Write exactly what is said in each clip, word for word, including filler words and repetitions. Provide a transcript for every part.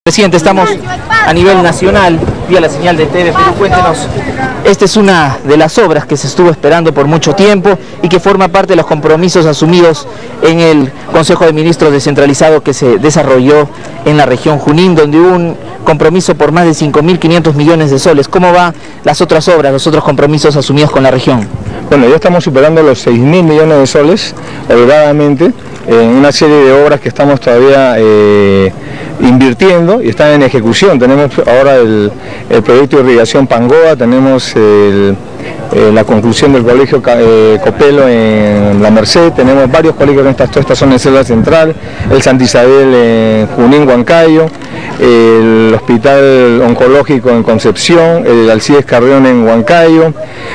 Presidente, estamos a nivel nacional, vía la señal de T V Perú. Cuéntenos, esta es una de las obras que se estuvo esperando por mucho tiempo y que forma parte de los compromisos asumidos en el Consejo de Ministros descentralizado que se desarrolló en la región Junín, donde hubo un compromiso por más de cinco mil quinientos millones de soles. ¿Cómo van las otras obras, los otros compromisos asumidos con la región? Bueno, ya estamos superando los seis mil millones de soles, holgadamente, en una serie de obras que estamos todavía eh, invirtiendo y están en ejecución. Tenemos ahora el, el proyecto de irrigación Pangoa, tenemos el, eh, la conclusión del colegio eh, Copelo en La Merced, tenemos varios colegios en esta, toda esta zona de Selva Central, el Santa Isabel en Junín, Huancayo, el hospital oncológico en Concepción, el Alcides Carrión en Huancayo,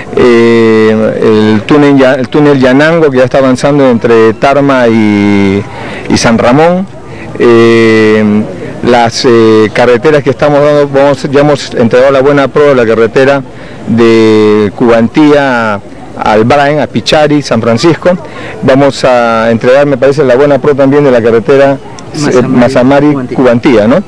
eh, el, túnel, el túnel Yanango que ya está avanzando entre Tarma y, y San Ramón. Eh, las eh, carreteras que estamos dando, vamos, ya hemos entregado la buena prueba de la carretera de Cubantía al Brain, a Pichari, San Francisco. Vamos a entregar, me parece, la buena prueba también de la carretera Mazamari, Cubantía, ¿no?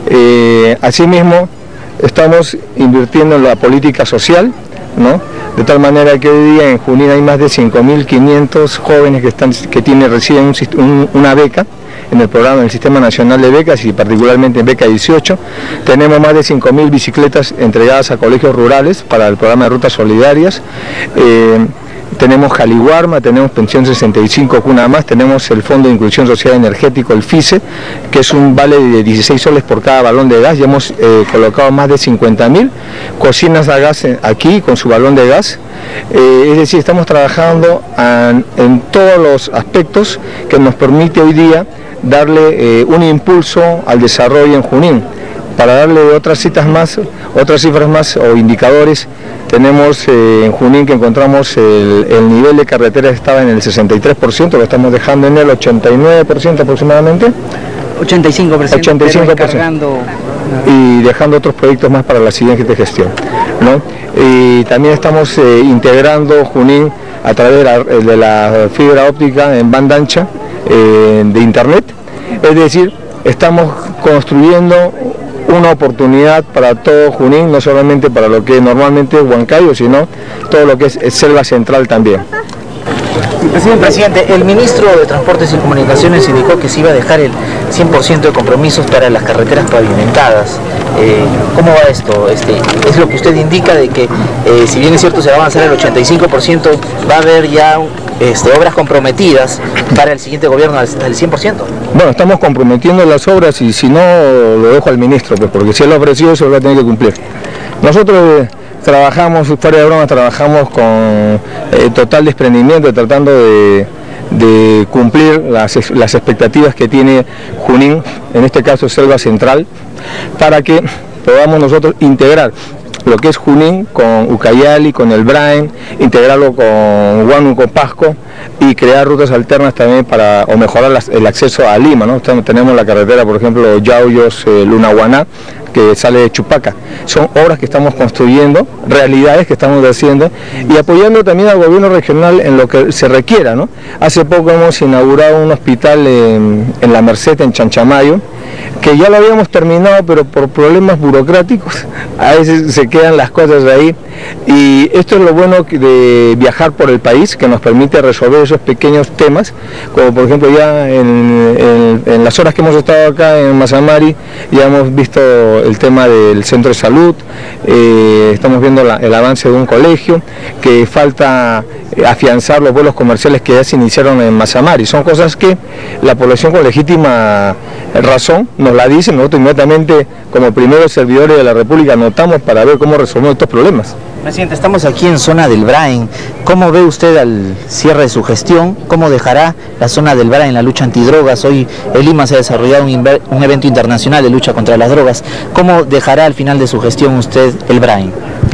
Eh, asimismo, estamos invirtiendo en la política social, ¿no? De tal manera que hoy día en Junín hay más de cinco mil quinientos jóvenes que, están, que tienen, reciben un, un, una beca en el programa del Sistema Nacional de Becas y particularmente en Beca dieciocho. Tenemos más de cinco mil bicicletas entregadas a colegios rurales para el programa de Rutas Solidarias. Eh, tenemos Jaliguarma, tenemos Pensión sesenta y cinco, Cuna Más, tenemos el Fondo de Inclusión Social Energético, el FICE, que es un vale de dieciséis soles por cada balón de gas. Ya hemos eh, colocado más de cincuenta mil cocinas a gas aquí con su balón de gas. Eh, es decir, estamos trabajando en, en todos los aspectos que nos permite hoy día darle eh, un impulso al desarrollo en Junín. Para darle otras citas más, otras cifras más o indicadores, tenemos eh, en Junín que encontramos el, el nivel de carretera estaba en el sesenta y tres por ciento, lo estamos dejando en el ochenta y nueve por ciento aproximadamente. ochenta y cinco por ciento, ochenta y cinco por ciento, cargando... y dejando otros proyectos más para la siguiente gestión, ¿no? Y también estamos eh, integrando Junín a través de la, de la fibra óptica en banda ancha eh, de internet, es decir, estamos construyendo una oportunidad para todo Junín, no solamente para lo que normalmente es Huancayo, sino todo lo que es, es Selva Central también. Presidente, Presidente, el ministro de Transportes y Comunicaciones indicó que se iba a dejar el cien por ciento de compromisos para las carreteras pavimentadas. Eh, ¿Cómo va esto? Este, es lo que usted indica de que, eh, si bien es cierto se va a avanzar el ochenta y cinco por ciento, va a haber ya este, obras comprometidas para el siguiente gobierno al cien por ciento. Bueno, estamos comprometiendo las obras y si no, lo dejo al ministro, pues, porque si él lo ofreció, eso lo va a tener que cumplir. Nosotros eh, trabajamos, fuera de broma, trabajamos con eh, total desprendimiento, tratando de, de cumplir las, las expectativas que tiene Junín, en este caso Selva Central, para que podamos nosotros integrar lo que es Junín con Ucayali, con el Brain, integrarlo con Huánuco, Pasco y crear rutas alternas también para o mejorar las, el acceso a Lima, ¿no? Tenemos la carretera, por ejemplo, Yauyos, eh, Lunahuaná, que sale de Chupaca. Son obras que estamos construyendo, realidades que estamos haciendo y apoyando también al gobierno regional en lo que se requiera, ¿no? Hace poco hemos inaugurado un hospital en, en La Merced, en Chanchamayo, que ya lo habíamos terminado, pero por problemas burocráticos a veces se quedan las cosas ahí, y esto es lo bueno de viajar por el país, que nos permite resolver esos pequeños temas, como por ejemplo ya en, en, en las horas que hemos estado acá en Mazamari, ya hemos visto el tema del centro de salud, eh, estamos viendo la, el avance de un colegio, que falta afianzar los vuelos comerciales que ya se iniciaron en Mazamari. Son cosas que la población con legítima razón nos la dice, nosotros inmediatamente como primeros servidores de la República anotamos para ver cómo resolvemos estos problemas. Presidente, estamos aquí en zona del Brain. ¿Cómo ve usted al cierre de su gestión? ¿Cómo dejará la zona del Brain la lucha antidrogas? Hoy en Lima se ha desarrollado un, un evento internacional de lucha contra las drogas. ¿Cómo dejará al final de su gestión usted el Brain?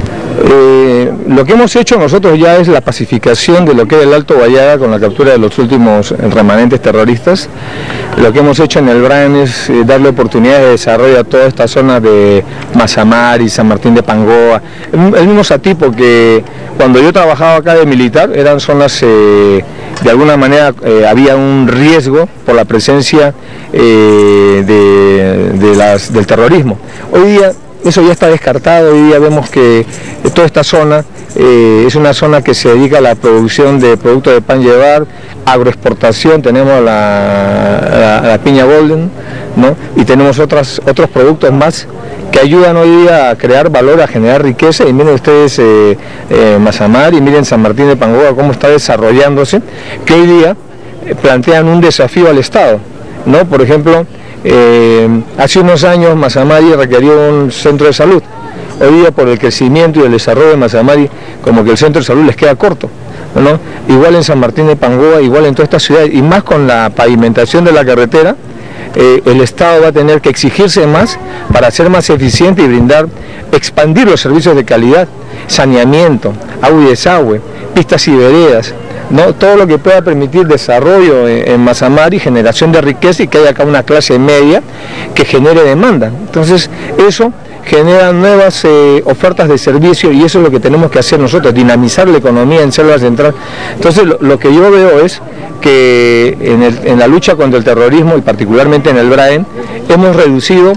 Eh, lo que hemos hecho nosotros ya es la pacificación de lo que es el Alto Guayaga con la captura de los últimos remanentes terroristas. Lo que hemos hecho en el Brain es eh, darle oportunidades de desarrollo a toda esta zona de Mazamari, San Martín de Pangoa, el, el mismo Satipo que cuando yo trabajaba acá de militar eran zonas eh, de alguna manera eh, había un riesgo por la presencia eh, de, de las, del terrorismo. Hoy día eso ya está descartado, hoy día vemos que toda esta zona eh, es una zona que se dedica a la producción de productos de pan llevar, agroexportación, tenemos la, la, la piña golden, ¿no? Y tenemos otras, otros productos más que ayudan hoy día a crear valor, a generar riqueza. Y miren ustedes eh, eh, Mazamari, y miren San Martín de Pangoa cómo está desarrollándose, que hoy día eh, plantean un desafío al Estado, ¿no? Por ejemplo, eh, hace unos años Mazamari requirió un centro de salud. Hoy día, por el crecimiento y el desarrollo de Mazamari, como que el centro de salud les queda corto, ¿no? Igual en San Martín de Pangoa, igual en toda esta ciudad, y más con la pavimentación de la carretera, eh, el Estado va a tener que exigirse más para ser más eficiente y brindar, expandir los servicios de calidad, saneamiento, agua y desagüe, pistas y veredas, ¿no? Todo lo que pueda permitir desarrollo en, en Mazamari, generación de riqueza y que haya acá una clase media que genere demanda. Entonces, eso genera nuevas eh, ofertas de servicio, y eso es lo que tenemos que hacer nosotros, dinamizar la economía en Selva Central. Entonces lo, lo que yo veo es que en, el, en la lucha contra el terrorismo, y particularmente en el Braen, hemos reducido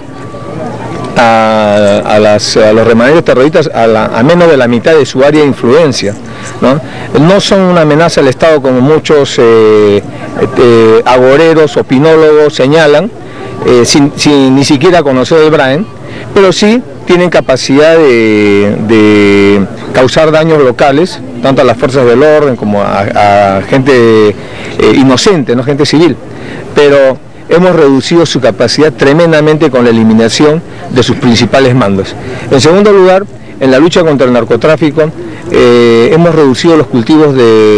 a, a, las, a los remanentes terroristas a, la, a menos de la mitad de su área de influencia, ¿no? No son una amenaza al Estado como muchos eh, eh, agoreros, opinólogos señalan, eh, sin, sin ni siquiera conocer el Braen, pero sí tienen capacidad de, de causar daños locales, tanto a las fuerzas del orden como a, a gente eh, inocente, no gente civil, pero hemos reducido su capacidad tremendamente con la eliminación de sus principales mandos. En segundo lugar, en la lucha contra el narcotráfico, eh, hemos reducido los cultivos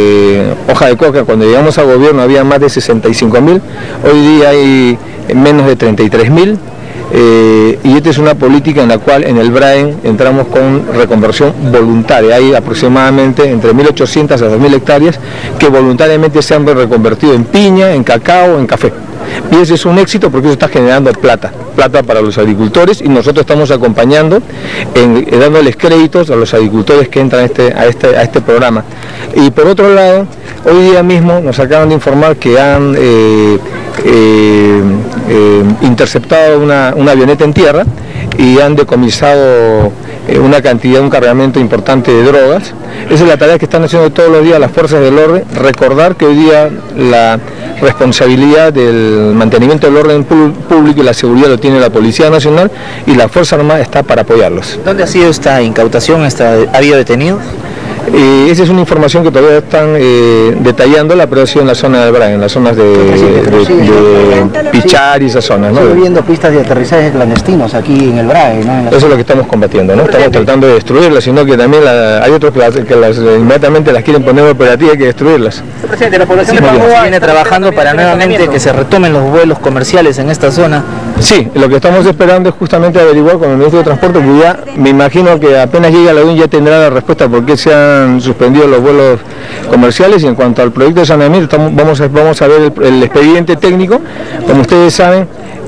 de hoja de coca. Cuando llegamos al gobierno había más de sesenta y cinco mil, hoy día hay menos de treinta y tres mil. Eh, y esta es una política en la cual en el Braen entramos con reconversión voluntaria. Hay aproximadamente entre mil ochocientas a dos mil hectáreas que voluntariamente se han reconvertido en piña, en cacao, en café. Y ese es un éxito porque eso está generando plata, plata para los agricultores, y nosotros estamos acompañando, en, en dándoles créditos a los agricultores que entran a este, a, este, a este programa. Y por otro lado, hoy día mismo nos acaban de informar que han eh, eh, eh, interceptado una, una avioneta en tierra y han decomisado eh, una cantidad, un cargamento importante de drogas. Esa es la tarea que están haciendo todos los días las fuerzas del orden. Recordar que hoy día la responsabilidad del mantenimiento del orden público y la seguridad lo tiene la Policía Nacional, y la Fuerza Armada está para apoyarlos. ¿Dónde ha sido esta incautación? ¿Está, ¿Ha habido detenidos? Eh, esa es una información que todavía están eh, detallándola, pero ha sido en la zona del Braen, en las zonas de, de, de, de Pichar y esas zonas, ¿no? Sigue habiendo pistas de aterrizaje clandestinos aquí en el Braen, ¿no? Eso es lo que estamos combatiendo, ¿no? Estamos tratando de destruirlas, sino que también la, hay otros que, las, que las, inmediatamente las quieren poner operativas y hay que destruirlas. Presidente, la población de Pangoa viene trabajando para nuevamente que se retomen los vuelos comerciales en esta zona. Sí, lo que estamos esperando es justamente averiguar con el Ministro de Transporte, que ya me imagino que apenas llegue a la U N ya tendrá la respuesta por qué se han suspendido los vuelos comerciales. Y en cuanto al proyecto de saneamiento, estamos, vamos, a, vamos a ver el, el expediente técnico. Como ustedes saben,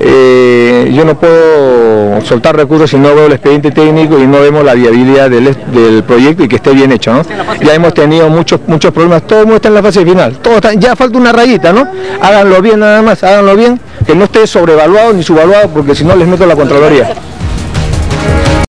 eh, yo no puedo soltar recursos si no veo el expediente técnico y no vemos la viabilidad del, del proyecto y que esté bien hecho, ¿no? Ya hemos tenido muchos muchos problemas, todo el mundo está en la fase final, todo está, ya falta una rayita, ¿no? Háganlo bien nada más, háganlo bien, que no esté sobrevaluado ni subvaluado, porque si no les meto la Contraloría.